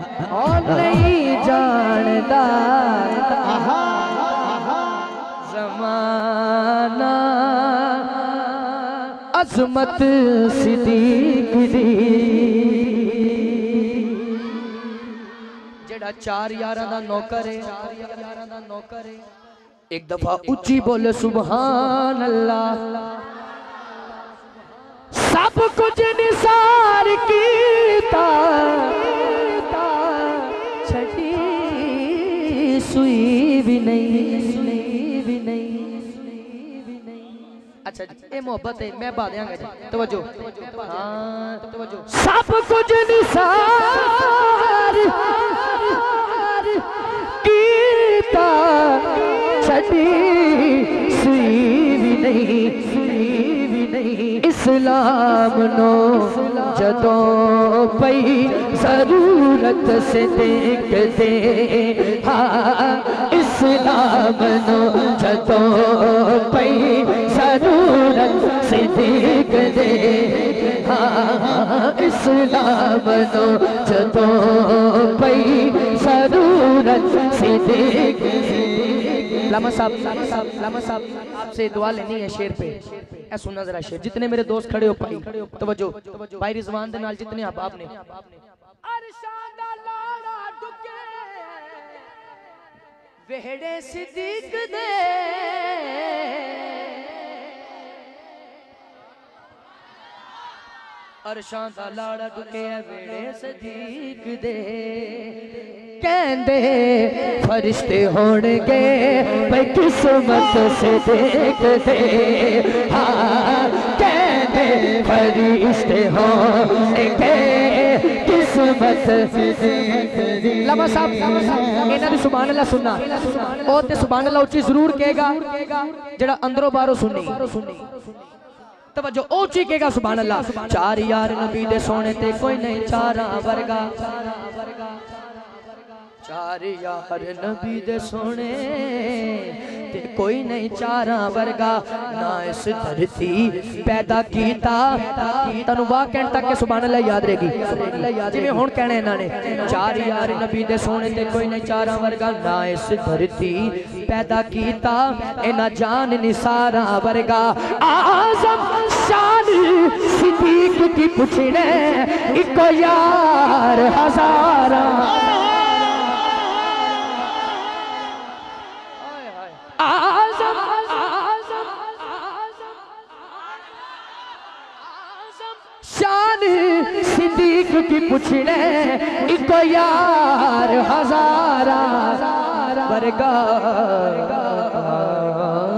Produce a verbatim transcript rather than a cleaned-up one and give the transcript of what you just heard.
और नहीं जानता ज़माना अज़मत सिद्दीक़ दी। जेड़ा चार यारां दा नौकर है, एक दफा उच्ची बोले सुभान अल्लाह। सब कुछ निसार कीता छठी सुई भी नहीं, भी नहीं। अच्छा जी, ये मोहब्बत है, मैं बा देंगा जी। तवज्जो, हाँ तवज्जो। सब कुछ निसार कीता छठी सुई भी नहीं, भी नहीं। इस्लाम नो जदों पई जरूरत से देख दे, हाँ इस्लाम नो जदों पई जरूरत से देख दे, हाँ इस्लाम नो जदों पई जरूरत से देख दे। लामा साहब, लामा साहब आपसे दुआ लेनी है शेर पे। ऐ सुनना जरा शेर। जितने मेरे दोस्त खड़े हो भाई, तवज्जो भाई रिजवान दे नाल जितने आप आपने अरशां दा लाड़ा डुके वेहड़े सिद्दीक दे, अरशां दा लाड़ा डुके वेहड़े सिद्दीक दे। कहंदे फरिश्ते होणगे भाई किस्मत से देखते, हाँ कहंदे फरिश्ते होणगे किस्मत से देखते। लामा साहब इन्हां दी सुभान अल्लाह सुनना, ओ ते सुभान अल्लाह उच्ची जरूर कहेगा जेड़ा अंदरों बाहरों सुननी। तवज्जो ऊंची कहेगा सुभान अल्लाह। चार यार नबी दे सोने ते कोई नहीं चारा वर्गा, चार यार नबी दे सोने ते कोई नहीं चारा वर्गा। ना इस धरती पैदा कीता, तनु वाह कहने तक के सुभान अल्लाह याद रहेगी जिवें हुण कहने इन्हां ने। चार यार नबी दे सोने ते कोई नहीं चारा वर्गा। ना इस धरती पैदा कीता इन्हां जान निसारा वर्गा। आज़म शान सिद्दीक की पुछने इको यार हजारा, आज़म आज़म शान सिद्दीक की पुछने इको यार हजारा वर्गा।